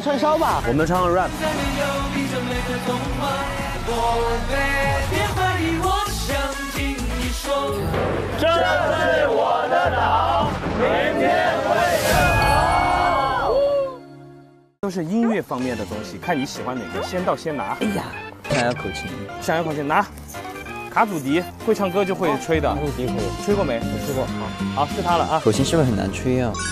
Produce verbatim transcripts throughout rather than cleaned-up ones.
串烧吧，我们唱 rap。这是我的岛，明天会更好。都是音乐方面的东西，看你喜欢哪个，先到先拿。哎呀， 想要口琴， 想要口琴拿。卡祖笛会唱歌就会吹的， 卡祖笛可以， 吹过没？ 我吹过。 好，好，是他了啊。 口琴是不是很难吹啊？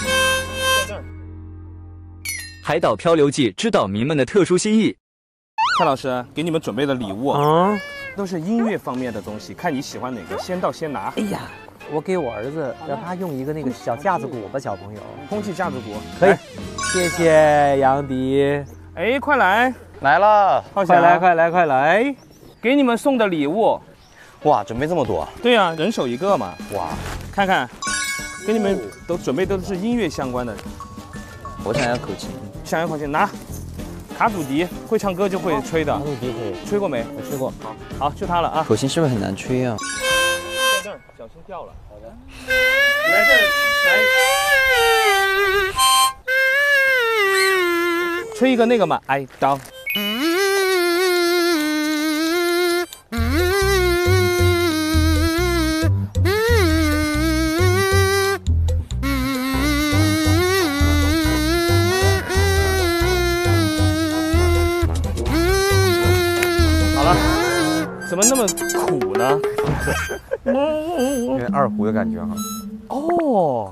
海岛漂流记之岛民们的特殊心意， 蔡老师给你们准备的礼物啊，都是音乐方面的东西，看你喜欢哪个，先到先拿。 哎呀，我给我儿子让他用一个那个小架子鼓吧，小朋友， 空气架子鼓可以。谢谢杨迪。 哎，快来， 来了， 快来，快来，快来！ 给你们送的礼物， 哇，准备这么多？ 对呀、啊，人手一个嘛。 哇， 看看，给你们都准备都是音乐相关的。 我想要口琴。 想要口琴拿，卡祖笛会唱歌就会吹的。卡祖笛可以， 吹过没？ 我吹过。 好，好，就它了啊。 口琴是不是很难吹啊？ 在这儿，小心掉了。好的。来这儿，来。吹一个那个嘛，哀悼。怎么那么苦呢？ 有点二胡的感觉哈。 哦，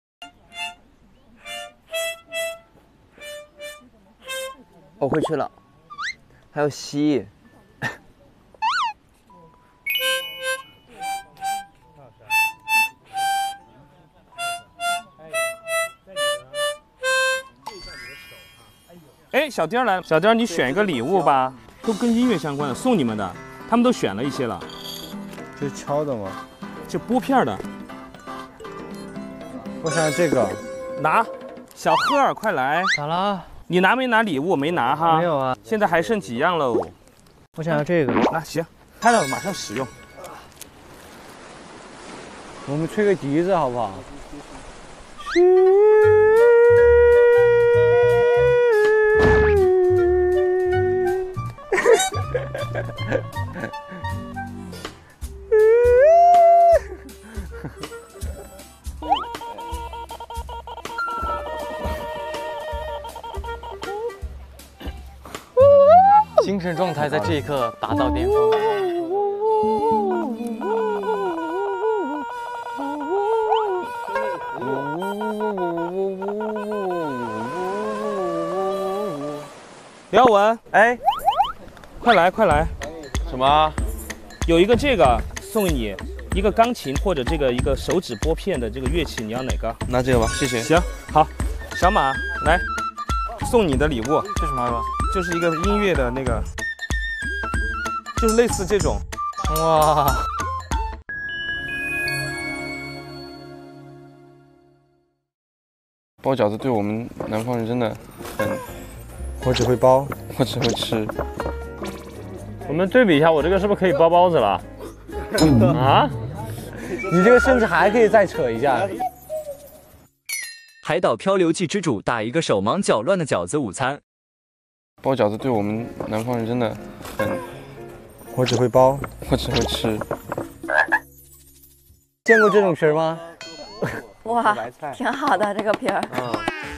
我会吹了，还有吸。 哎，小丁来了，小丁，你选一个礼物吧，都跟音乐相关的，送你们的。 他们都选了一些了， 这是敲的吗？ 就拨片的。 我想要这个， 拿，小赫尔，快来！ 咋了？ 你拿没拿礼物？没拿哈？ 没有啊。 现在还剩几样喽？ 我想要这个。 那行，开了马上使用。 我们吹个笛子好不好？ 精神状态在这一刻达到巅峰。 廖文， 哎， 快来快来！ 什么？ 有一个这个送给你，一个钢琴或者这个一个手指拨片的这个乐器，你要哪个？ 拿这个吧，谢谢。 行，好，小马来，送你的礼物。 这什么啊？ 就是一个音乐的那个，就是类似这种， 哇！ 包饺子对我们南方人真的很，我只会包，我只会吃。 我们对比一下，我这个是不是可以包包子了？啊？ 你这个甚至还可以再扯一下。 海岛漂流记之主打一个手忙脚乱的饺子午餐。 包饺子对我们南方人真的很，我只会包，我只会吃。 见过这种皮儿吗？ 哇，挺好的这个皮儿。 嗯。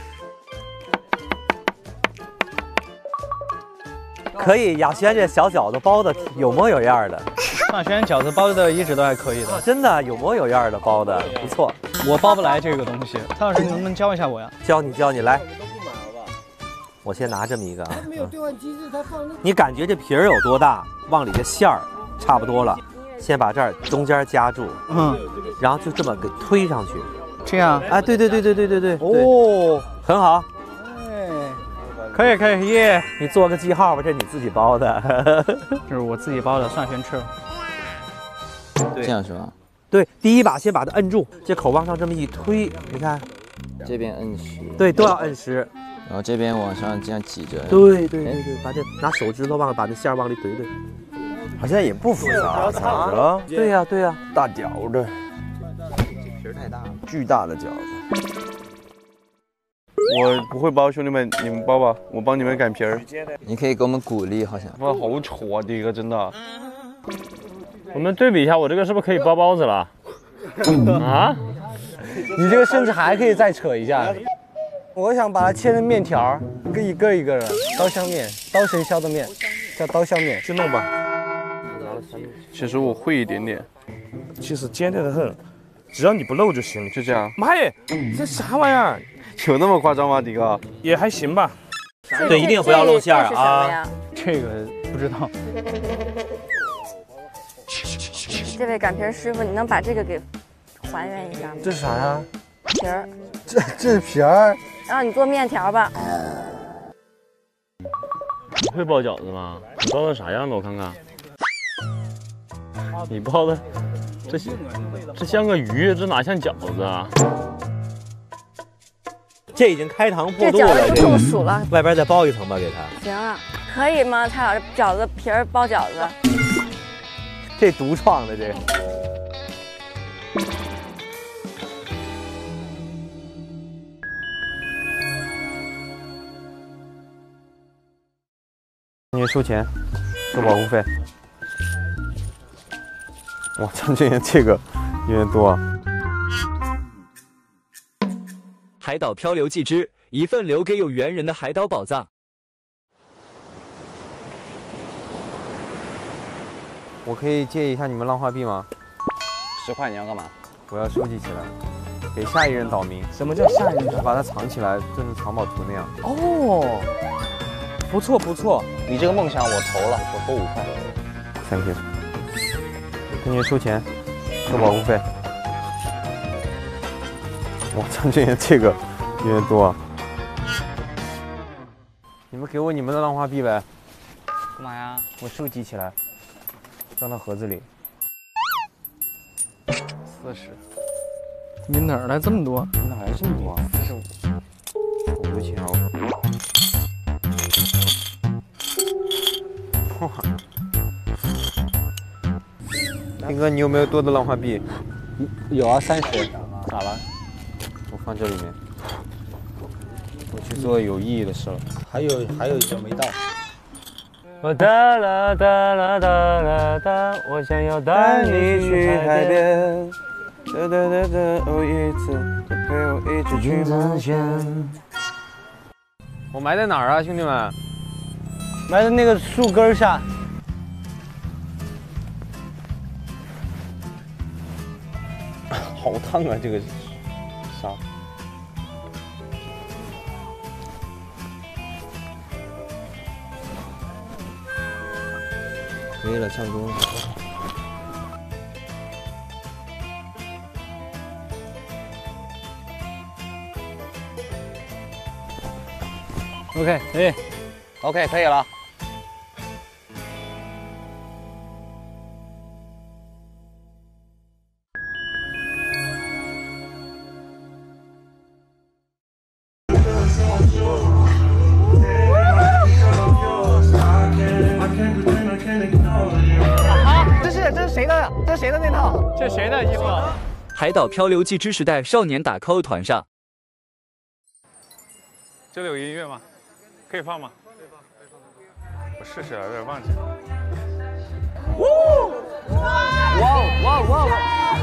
可以，雅轩这小饺子包的有模有样的。 大轩饺子包的一直都还可以的， 真的有模有样的包的，不错。 我包不来这个东西，蔡老师你能不能教一下我呀？ 教你教你来。 我先拿这么一个啊，你感觉这皮儿有多大？往里的馅儿差不多了，先把这儿中间夹住，嗯，然后就这么给推上去， 这样？ 哎，对对对对对对对，哦，很好， 哎，可以可以耶！ 你做个记号吧，这是你自己包的， 这是我自己包的，算先吃了。 这样是吧？ 对，第一把先把它摁住，这口往上这么一推，你看， 这边摁实， 对，都要摁实。 然后这边往上这样挤着， 对对对对，把这拿手指头往把那馅儿往里怼怼， 好像也不复杂，踩着。 对呀对呀， 大饺子， 这皮儿太大了， 巨大的饺子。 我不会包，兄弟们，你们包吧，我帮你们擀皮儿。 你可以给我们鼓励，好像。 哇，好丑啊，第一个真的。 我们对比一下，我这个是不是可以包包子了？啊？ 你这个甚至还可以再扯一下。我想把它切成面条，一个一个的刀削面，刀神削的面，叫刀削面，去弄吧。 其实我会一点点， 其实简单的很，只要你不漏就行了。 就这样。 妈耶，这啥玩意儿？ 有那么夸张吗，迪哥？ 也还行吧。 对，一定不要露馅儿啊。 这个不知道。 这位擀皮师傅，你能把这个给还原一下吗？ 这是啥呀？ 皮儿。 这这是皮儿。 让你做面条吧。 你会包饺子吗？你包的啥样的？我看看。你包的，这像这像个鱼，这哪像饺子啊？ 这已经开膛破肚了， 这中暑了。 外边再包一层吧，给他。 行啊，可以吗？蔡老师，饺子皮儿包饺子。 这独创的这个。 你收钱，收保护费。哇，张俊元这个有点多啊。 海岛漂流记之一份留给有缘人的海岛宝藏。 我可以借一下你们浪花币吗？ 十块你要干嘛？ 我要收集起来，给下一任岛民。 什么叫下一任？ 把它藏起来，就像藏宝图那样。 哦，不错不错， 你这个梦想我投了，我投五块。 Thank you。给你收钱，收保护费。哇，张俊元这个有点多啊。你们给我你们的浪花币呗。 干嘛呀？ 我收集起来，装到盒子里。四十。 你哪儿来这么多？ 哪来这么多啊？这是好多钱哦。哇！兵哥，你有没有多的浪花币？ 有啊，三十。咋了？ 我放这里面。我去做有意义的事了。 还有还有一个没到。 我哒啦哒啦哒啦哒，我想要带你去海边。哒哒哒哒，哦一次，陪我一起去冒险。 我埋在哪儿啊，兄弟们？ 埋在那个树根下。 好烫啊，这个沙。 可以了，上桌。 OK， 可以。 OK， 可以了。 这是谁的那套？这是谁的衣服？ 海岛漂流记之时代少年打 call 团上。 这里有音乐吗？可以放吗？可以放，可以放。我试试啊，有点忘记了。 哇哇哇哇！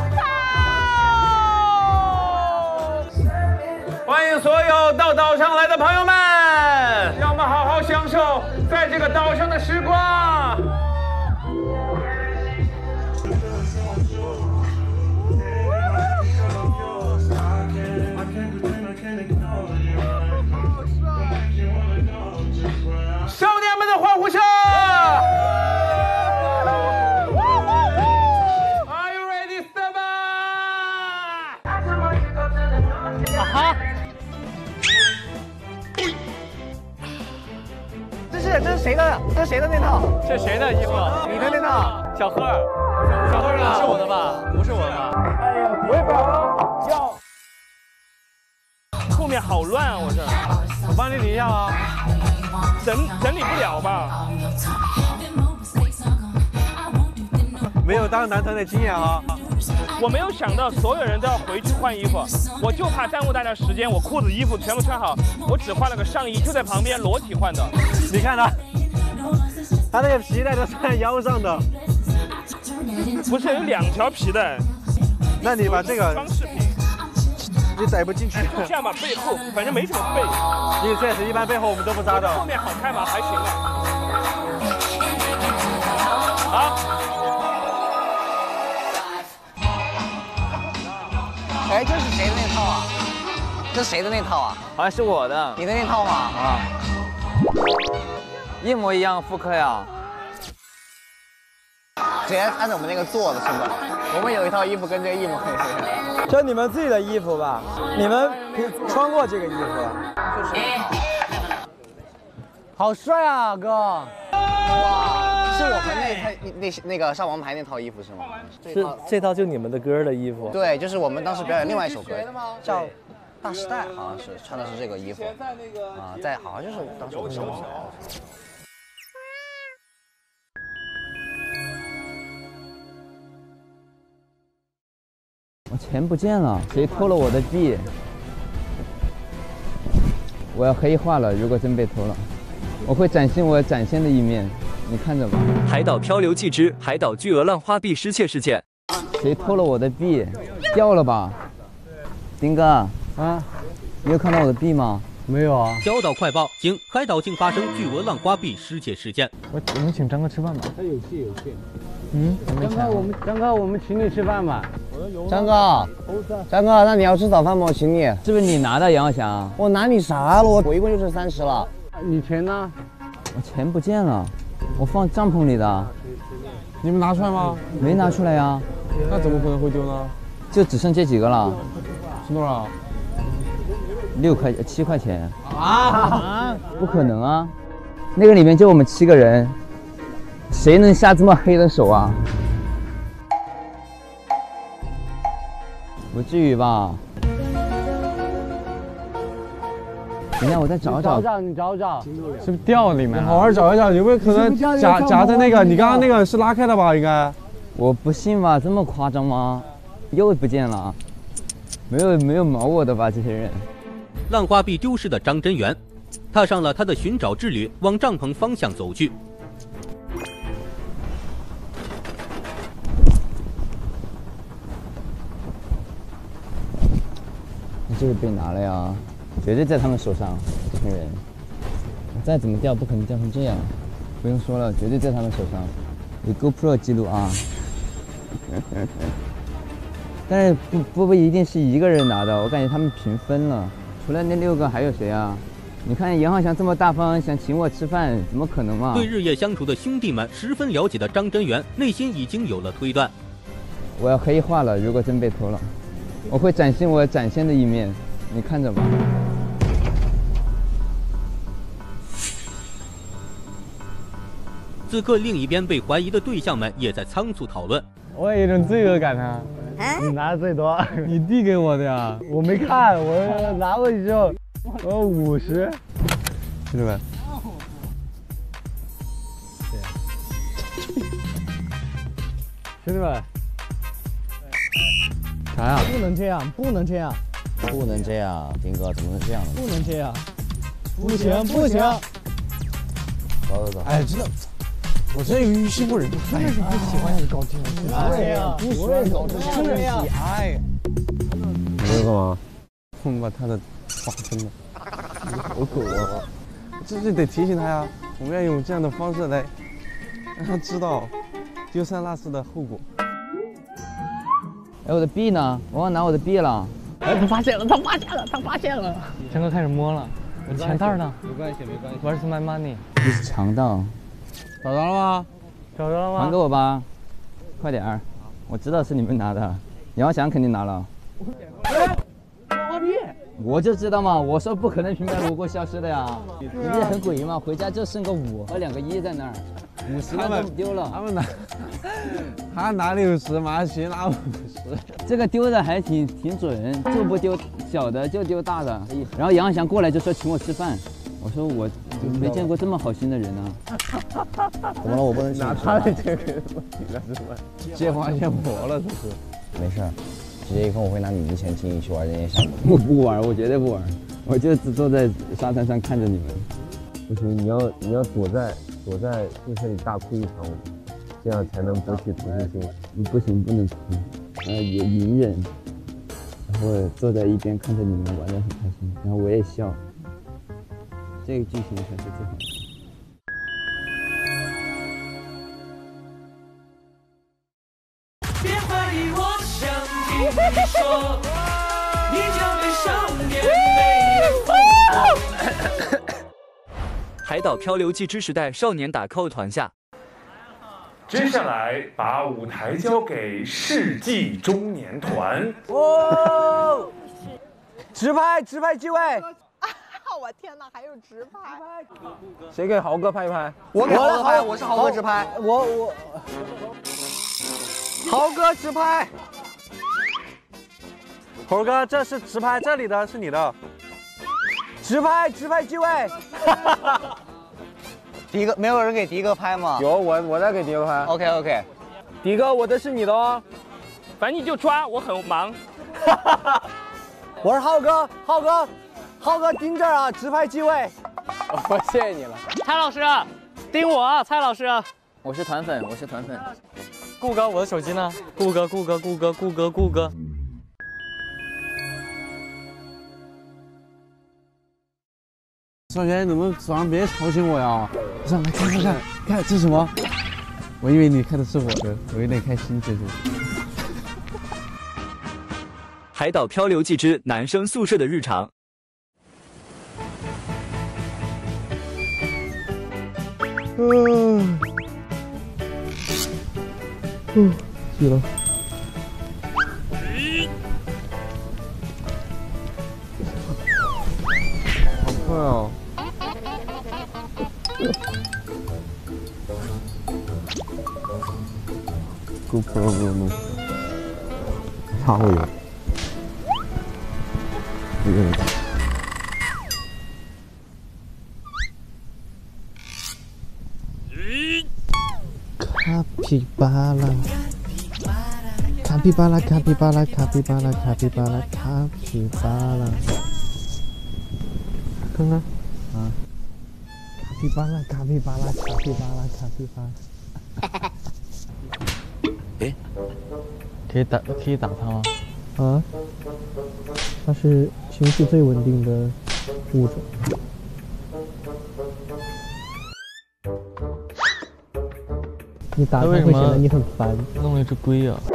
欢迎所有到岛上来的朋友们，让我们好好享受在这个岛上的时光。少年们的欢呼声 ！Are you ready, stand by？ 啊哈！这是这是谁的？这是谁的那套？这是谁的衣服？你的那套？小贺，小贺的，是我的吧？不是我的吧？哎呀，不会吧？要。后面好乱啊！我这，我帮你理一下啊。整整理不了吧？ 没有当男团的经验啊。 我没有想到所有人都要回去换衣服，我就怕耽误大家时间，我裤子衣服全部穿好，我只换了个上衣，就在旁边裸体换的。 你看他，他那个皮带都在腰上的， 不是有两条皮带？ 那你把这个装饰品， 你逮不进去。 这样吧，背后反正没什么背。 因为确实一般背后我们都不扎的。 后面好看吗？还行吧。好。 哎，这是谁的那套啊？这是谁的那套啊？ 好像是我的。 你的那套吗？ 啊，一模一样复刻呀。 直接按照我们那个做的是吧？我们有一套衣服跟这个一模一样。 这你们自己的衣服吧？你们穿过这个衣服？就是。好帅啊，哥！ 哇，是我们那套那那个上王牌那套衣服是吗？ 是这套就你们的歌的衣服。 对，就是我们当时表演另外一首歌，叫《大时代》，好像是穿的是这个衣服。啊，在好像就是当时我们上王牌。 我钱不见了，谁偷了我的币？我要黑化了，如果真被偷了，我会展现我展现的一面，你看着吧。 海岛漂流记之海岛巨额浪花币失窃事件。 谁偷了我的币？掉了吧？丁哥啊，你有看到我的币吗？ 没有啊。 小岛快报：经海岛竟发生巨额浪花币失窃事件。 我我们请张哥吃饭吧。他有戏有戏。 嗯， 张哥，我们张哥，我们请你吃饭吧。 张哥，张哥，那你要吃早饭吗？我请你。是不是你拿的杨耀祥？我拿你啥了？我我一共就剩三十了。 你钱呢？ 我钱不见了，我放帐篷里的。 你们拿出来吗？ 没拿出来呀。 那怎么可能会丢呢？ 就只剩这几个了。 是多少？ 六块七块钱。啊？不可能啊！那个里面就我们七个人，谁能下这么黑的手啊？不至于吧？等一下，我再找找。 找找，你找找，是不是掉里面？好好找一找，有没有可能夹夹在那个？你刚刚那个是拉开的吧？应该。 我不信吧？这么夸张吗？又不见了，没有没有毛我的吧？这些人。 浪花币丢失的张真源，踏上了他的寻找之旅，往帐篷方向走去。 这个被拿了呀，绝对在他们手上。这群人，再怎么掉，不可能掉成这样。不用说了，绝对在他们手上。有 GoPro 记录啊。但是不不不一定是一个人拿的，我感觉他们平分了。除了那六个，还有谁啊？你看杨浩翔这么大方，想请我吃饭，怎么可能嘛？ 对日夜相处的兄弟们十分了解的张真源，内心已经有了推断。 我要黑化了，如果真被偷了。我会展现我展现的一面，你看着吧。 此刻，另一边被怀疑的对象们也在仓促讨论。 我有一种罪恶感啊！你拿的最多，你递给我的呀？我没看，我拿过去之后，我五十。兄弟们，兄弟们。啥呀？不能这样，不能这样， 不能这样，丁哥怎么能这样呢？ 不能这样，不行不行。 走走走。 哎，真的，我真有于心不忍，真的是不喜欢你搞这种事。对呀，不喜欢搞这种事。哎， 你在干嘛？我们把他的划分了，好狗啊！这就得提醒他呀，我们要用这样的方式来让他知道丢三落四的后果。 哎，我的币呢？我忘拿我的币了。 哎，他发现了，他发现了，他发现了。强哥开始摸了，我的钱袋呢？ 没关系，没关系。 Where's my money？ 你是强盗， 找着了吗？找着了吗？ 还给我吧，快点儿！我知道是你们拿的，杨翔肯定拿了。 花币。 我就知道嘛，我说不可能平白无故消失的呀。你不是很诡异吗？回家就剩个五和两个一在那儿。 五十万都丢了， 他们拿，他拿六十，马奇拿五十。 这个丢的还挺挺准，就不丢小的，就丢大的。然后杨翔过来就说请我吃饭，我说我没见过这么好心的人呢、啊。怎么了？我不能拿他的这个，拿什么？ 借花献佛了，这是。 没事儿，直接以后我会拿你的钱请你去玩这件项目。我不玩，我绝对不玩，我就只坐在沙滩上看着你们。不行，你要你要躲在躲在宿舍里大哭一场，这样才能博取同情心。不行，不能哭，呃，也隐忍，然后坐在一边看着你们玩得很开心，然后我也笑。这个剧情才是最好的。 别怀疑，我想听你说，你将被少年美丽疯狂。 海岛漂流记之时代少年打 call 团下， 接下来把舞台交给世纪中年团。 哦，直拍，直拍机位。 我天哪，还有直拍！ 谁给豪哥拍一拍？ 我给豪哥拍，我是豪哥直拍。 我我。 豪哥直拍，猴哥，这是直拍，这里的是你的，直拍直拍机位。 迪哥，没有人给迪哥拍吗？ 有，我我在给迪哥拍。 OK OK， 迪哥，我的是你的哦， 反正你就抓，我很忙。 我是浩哥，浩哥，浩哥盯这儿啊，直拍机位。我谢谢你了， 蔡老师，盯我啊，蔡老师。 我是团粉，我是团粉。 顾哥，我的手机呢？顾哥，顾哥，顾哥，顾哥，顾哥。 少轩，你能不能早上别吵醒我呀？上来看看看，看这是什么？我以为你看的是我的，我有点开心，其实。 海岛漂流记之男生宿舍的日常。 嗯。 嗯，起了。好快哦！GoPro 给我弄，擦我油，不用。卡皮巴拉，卡皮巴拉，卡皮巴拉，卡皮巴拉，卡皮巴拉，卡皮巴拉。看看，啊，卡皮巴拉，卡皮巴拉，卡皮巴拉，卡皮巴拉。 哎，可以打，可以打他吗？ 啊，它是情绪最稳定的物种。 你打它会显得你很烦。 弄了一只龟啊！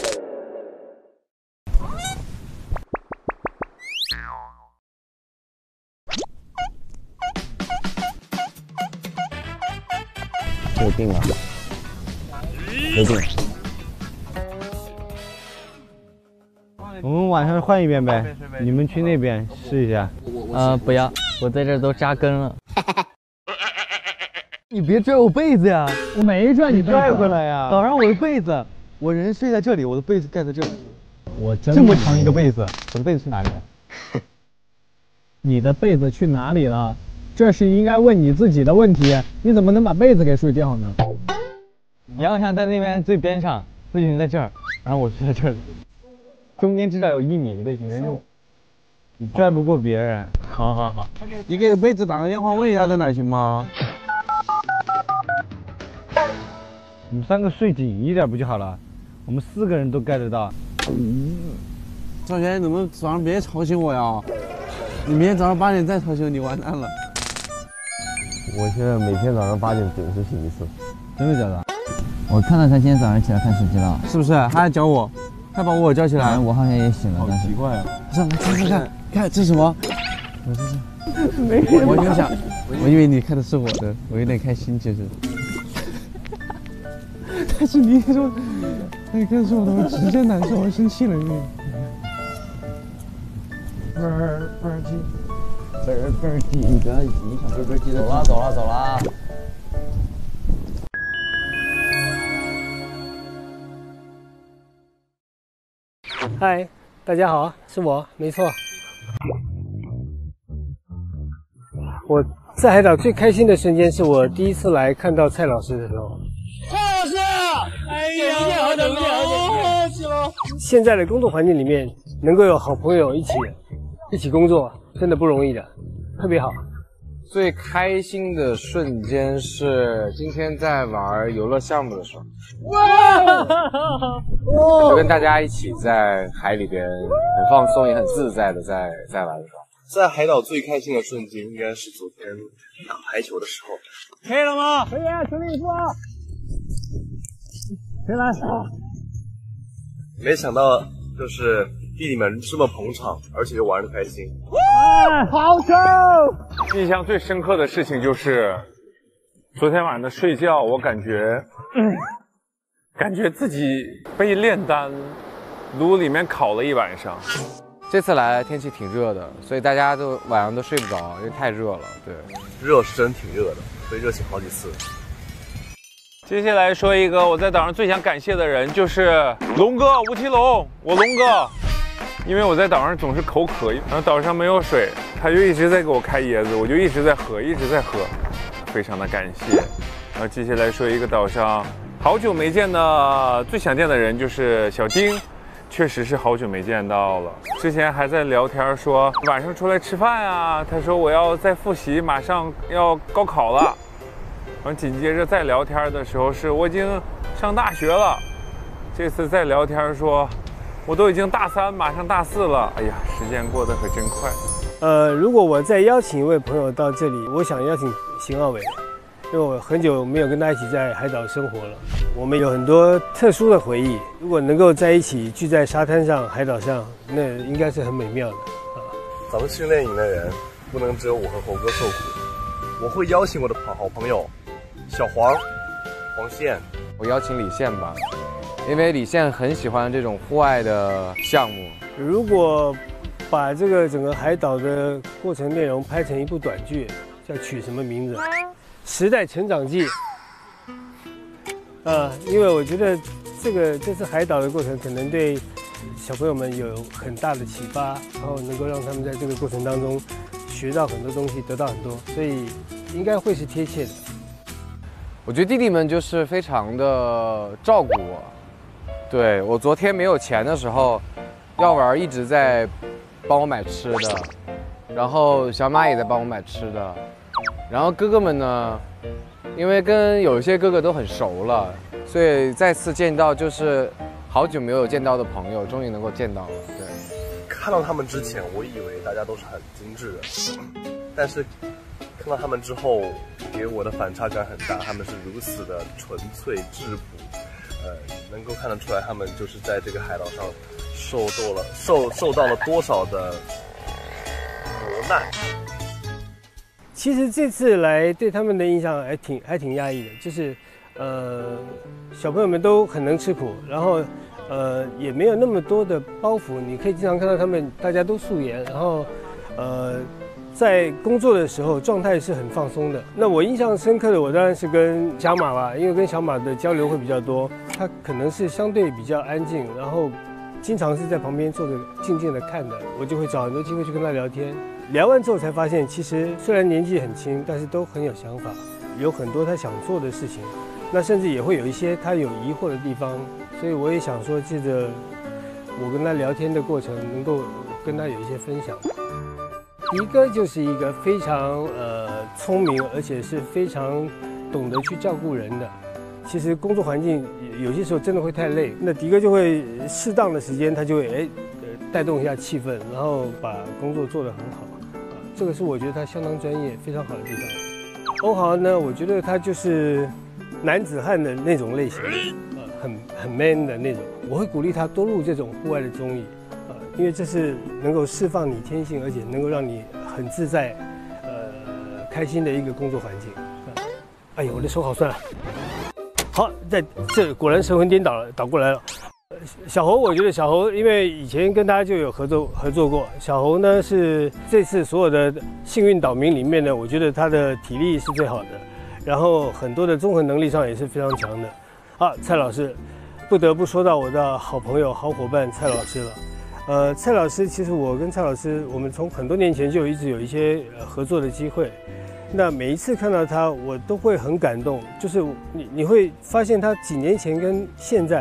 有病啊！有病！ 我们晚上换一边呗，你们去那边试一下。 呃，不要，我在这都扎根了。你别拽我被子呀！ 我没拽你拽回来呀！ 早上我的被子，我人睡在这里，我的被子盖在这里。 我真这么长一个被子，我的被子去哪里了？ 你的被子去哪里了？这是应该问你自己的问题，你怎么能把被子给睡掉呢？ 洋洋在那边最边上，魏军在这儿，然后我睡在这里，中间至少有一米的人就，你拽不过别人。好好好， 你给被子打个电话问一下在哪行吗？ 你们三个睡紧一点不就好了？我们四个人都盖得到。 嗯，赵轩，你能不能早上别吵醒我呀？你明天早上八点再吵醒我，你完蛋了。 我现在每天早上八点准时醒一次。 真的假的？ 我看到他今天早上起来看手机了， 是不是？他还教我，他把我叫起来。 我好像也醒了， 好奇怪啊！ 上来看看看，看这是什么？我这是没人。我就想，我以为你看的是我的，我有点开心，其实。 但是你说，你看是我的，我直接难受，我生气了你。 倍儿倍儿鸡，倍儿倍儿鸡，你不要影响倍儿倍儿鸡的。走了走了走了。 嗨，大家好，是我，没错。我在海岛最开心的瞬间是我第一次来看到蔡老师的时候。 蔡老师，哎呀，好久不见，好久不见， 现在的工作环境里面，能够有好朋友一起一起工作，真的不容易的，特别好。 最开心的瞬间是今天在玩游乐项目的时候，就跟大家一起在海里边很放松也很自在的在在玩的时候。 在海岛最开心的瞬间应该是昨天打排球的时候。 可以了吗？可以啊，全力以赴啊！谁来？ 没想到就是弟弟们这么捧场，而且又玩得开心。 哎，好球！ 印象最深刻的事情就是昨天晚上的睡觉，我感觉，嗯、感觉自己被炼丹炉里面烤了一晚上。 这次来天气挺热的，所以大家都晚上都睡不着，因为太热了。对， 热是真挺热的，被热醒好几次。 接下来说一个我在岛上最想感谢的人，就是龙哥吴奇隆，我龙哥，因为我在岛上总是口渴，然后岛上没有水，他就一直在给我开椰子，我就一直在喝，一直在喝，非常的感谢。然后接下来说一个岛上好久没见的最想见的人，就是小丁。确实是好久没见到了，之前还在聊天说晚上出来吃饭呀，他说我要再复习，马上要高考了。然后紧接着再聊天的时候是我已经上大学了，这次再聊天说我都已经大三，马上大四了。哎呀，时间过得可真快。 呃，如果我再邀请一位朋友到这里，我想邀请邢傲伟，因为我很久没有跟他一起在海岛生活了，我们有很多特殊的回忆。如果能够在一起聚在沙滩上、海岛上，那应该是很美妙的啊。 咱们训练营的人不能只有我和猴哥受苦，我会邀请我的好朋友小黄、黄宪， 我邀请李现吧，因为李现很喜欢这种户外的项目。 如果把这个整个海岛的过程内容拍成一部短剧，要取什么名字？时代成长记。啊，因为我觉得这个这次海岛的过程可能对小朋友们有很大的启发，然后能够让他们在这个过程当中学到很多东西，得到很多，所以应该会是贴切的。 我觉得弟弟们就是非常的照顾我。对，我昨天没有钱的时候，耀文一直在帮我买吃的，然后小马也在帮我买吃的，然后哥哥们呢，因为跟有一些哥哥都很熟了，所以再次见到就是好久没有见到的朋友，终于能够见到了。对， 看到他们之前，我以为大家都是很精致的，但是看到他们之后，给我的反差感很大。他们是如此的纯粹质朴，呃，能够看得出来，他们就是在这个海岛上受到了受受到了多少的磨难。 其实这次来对他们的印象还挺还挺压抑的，就是，呃，小朋友们都很能吃苦，然后，呃，也没有那么多的包袱。你可以经常看到他们大家都素颜，然后，呃，在工作的时候状态是很放松的。那我印象深刻的，我当然是跟小马吧，因为跟小马的交流会比较多，他可能是相对比较安静，然后经常是在旁边坐着静静的看的，我就会找很多机会去跟他聊天。聊完之后才发现，其实虽然年纪很轻，但是都很有想法，有很多他想做的事情，那甚至也会有一些他有疑惑的地方，所以我也想说，借着我跟他聊天的过程，能够跟他有一些分享。迪哥就是一个非常呃聪明，而且是非常懂得去照顾人的。其实工作环境有些时候真的会太累，那迪哥就会适当的时间，他就会哎呃带动一下气氛，然后把工作做得很好。这个是我觉得他相当专业、非常好的地方。欧豪呢，我觉得他就是男子汉的那种类型，呃，很很 man 的那种。我会鼓励他多录这种户外的综艺，呃，因为这是能够释放你天性，而且能够让你很自在、呃开心的一个工作环境。呃、哎呦，我的手好酸啊！好，在这果然神魂颠倒了，倒过来了。小猴，我觉得小猴，因为以前跟他就有合作合作过。小猴呢是这次所有的幸运岛民里面呢，我觉得他的体力是最好的，然后很多的综合能力上也是非常强的。啊，蔡老师，不得不说到我的好朋友、好伙伴蔡老师了。呃，蔡老师，其实我跟蔡老师，我们从很多年前就一直有一些合作的机会。那每一次看到他，我都会很感动，就是你你会发现他几年前跟现在。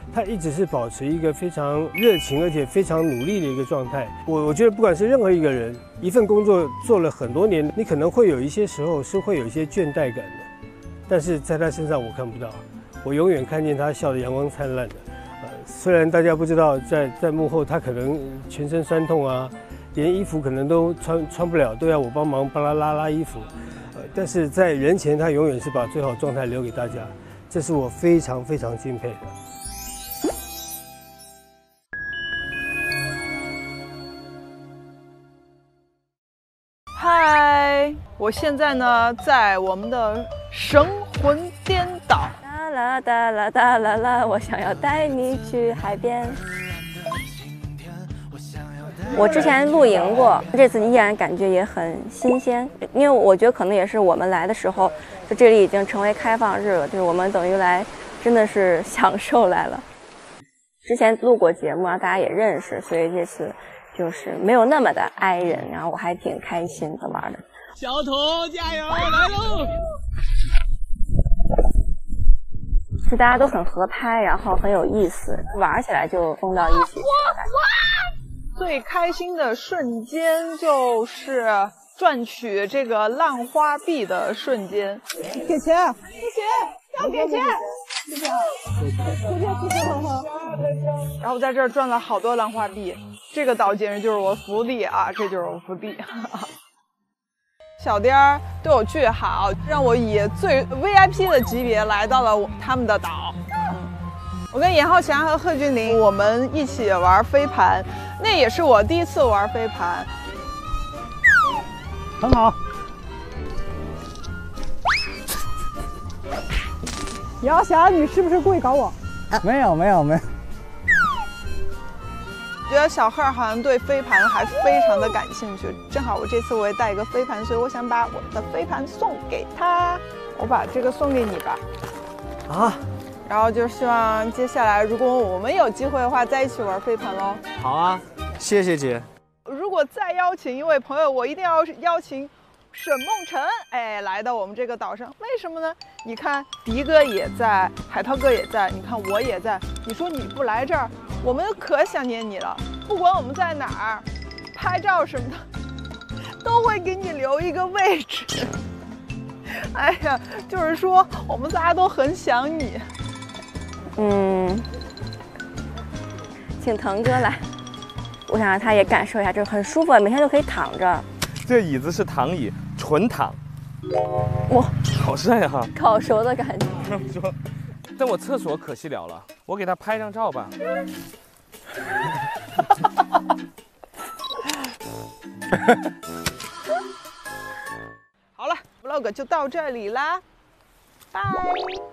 他一直是保持一个非常热情而且非常努力的一个状态。我我觉得不管是任何一个人，一份工作做了很多年，你可能会有一些时候是会有一些倦怠感的，但是在他身上我看不到，我永远看见他笑得阳光灿烂的。呃，虽然大家不知道在在幕后他可能全身酸痛啊，连衣服可能都穿穿不了，都要我帮忙帮他拉拉衣服。呃，但是在人前他永远是把最好状态留给大家，这是我非常非常敬佩的。 嗨，我现在呢在我们的神魂颠倒。 哒啦哒啦哒啦啦，我想要带你去海边。我之前露营过，这次依然感觉也很新鲜，因为我觉得可能也是我们来的时候，就这里已经成为开放日了，就是我们等于来真的是享受来了。之前录过节目啊，大家也认识，所以这次就是没有那么的挨人，然后我还挺开心的玩的。 小童加油，来喽！ 是大家都很合拍，然后很有意思，玩起来就疯到一起。 最开心的瞬间就是赚取这个浪花币的瞬间。 给钱，给钱，要给钱。谢谢，谢谢，谢谢，好好。 然后在这儿赚了好多浪花币，这个岛简直就是我福地啊，这就是我福地。小颠儿对我巨好，让我以最 V I P 的级别来到了我他们的岛。嗯，我跟严浩翔和贺峻霖我们一起玩飞盘，那也是我第一次玩飞盘。 很好。 姚霞，你是不是故意搞我？ 没有没有没有。 觉得小贺好像对飞盘还非常的感兴趣，正好我这次我也带一个飞盘，所以我想把我的飞盘送给他。我把这个送给你吧。 啊。 然后就希望接下来如果我们有机会的话，在一起玩飞盘喽。 好啊，谢谢姐。 如果再邀请一位朋友，我一定要邀请沈梦辰，哎，来到我们这个岛上。为什么呢？你看迪哥也在，海涛哥也在，你看我也在。你说你不来这儿，我们可想念你了。不管我们在哪儿，拍照什么的，都会给你留一个位置。哎呀，就是说我们大家都很想你。 嗯，请腾哥来，我想让他也感受一下，就是很舒服，每天都可以躺着。 这椅子是躺椅，纯躺。 哇， 好晒哈！ 烤熟的感觉。 说，但我厕所可惜了了，我给他拍张照吧。 好了 ，vlog 就到这里啦，拜。